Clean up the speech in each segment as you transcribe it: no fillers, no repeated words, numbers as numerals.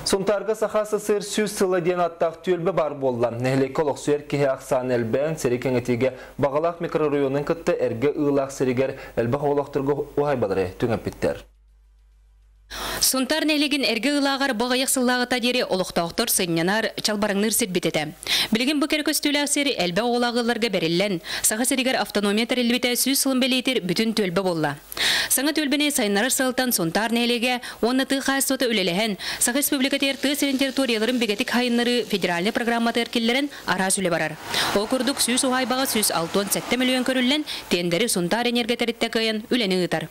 Сонтарга сахасы сыр сүз сылы ден аттақ төлбі бар болла. Нәхлекі олық сүйер кеге ақсан әлбән сәрекен етеге бағалақ микрорайонын күтті әрге ұлақ сәрегер әлбақ олақтырғы оғай бадыры түңәппеттер. Сонтар нәлеген әрге ұлағар бағайық сыллағыта дере олықтауқтыр сынянар чалбарыңныр сетбететі. Білген бүкер көстілі әсері әлбә олағыларға бәріллән. Саға сәрегер автонометр әлбеті сөз сылын бәлейтер бүтін төлбі болла. Саңа төлбіне сайынарыр сылтан сонтар нәлеге оны тұқ қайсоты өлеліген. Саға республикатер тұсырын территорияларын бігетік хайынлары федеральный программаты әркелерін ара сүлі барар. О күрдік сөз оғайбаға сөз 6-7 миллион көрілін тендері сонтар энергетаритті қайын үлені ұтар.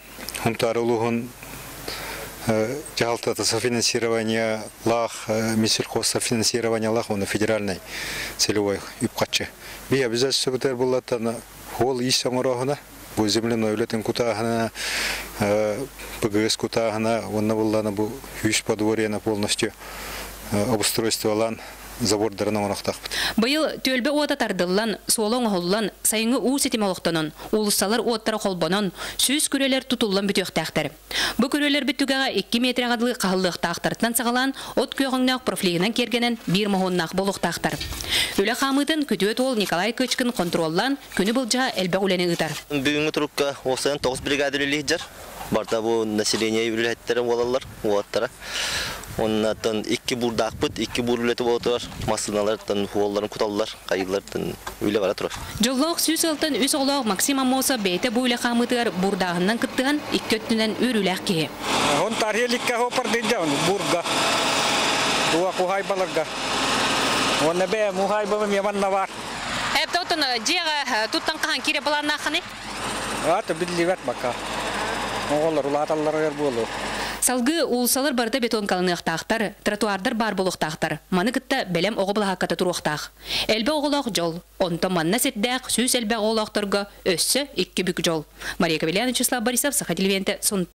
Жалтата софинансирование лах, мисельхозсофинансирование лах, он федеральный целевой юбкаче. Би обязательно бутер была та хол и саморахана, бу земляной летен кутахана, ПГС кутахана, он была на бу юж подворье на полностью обустройство лан. Быйыл төлбе ота тардыллан, солоң холлан, сайыңы уу сетималықтанын, улысталар оттары қолбанан, сөз көрелер тұтылан бүтіқтәқтір. Бұ көрелер бүттігіға 2 метр ғадылы қағылықтақтыртынан сағалан, от көғіңнақ профилигінен кергенен 1 мұғыннақ болуқтақтыр. Өлі қамытын күтует ол Николай Көчкін контроллан, күні бұлжа әлбә үлені ұтар. Бүгінгі тұрыққа осыян 9 бригадерлі жар. Барда бұл население үләттері олалар, оғаттары. Ondan 2 burdak bit, 2 buruleti boğutular, masinalardan, huolların kutallar, kayılardan öyle var atıyor. Jolloq süs altın üs oğlaq Maksim Amosa beyte bu ile xamıtır burdağından kıttığın iki kötünden ürülək ki. On tarihelikka hopar deyince onu burga, dua kuhay balagga. Ona be muhay babam yamanna var. Hep de otun ciğe tuttan kahan kire balanna xani? Ata billi vet baka. Oğullar ulatallar yer bolu. Салгы улсалар барда бетон калыныктактар, тротуардар бар болуктактар. Маны кытта белем оғыбыл хакката туруктак. Элбе оголок жол. Онто манна сетдак сүз элбе оголокторго өссө 2 бүк жол. Мария Кабеляна, Вячеслав Борисов, Саха телевидение.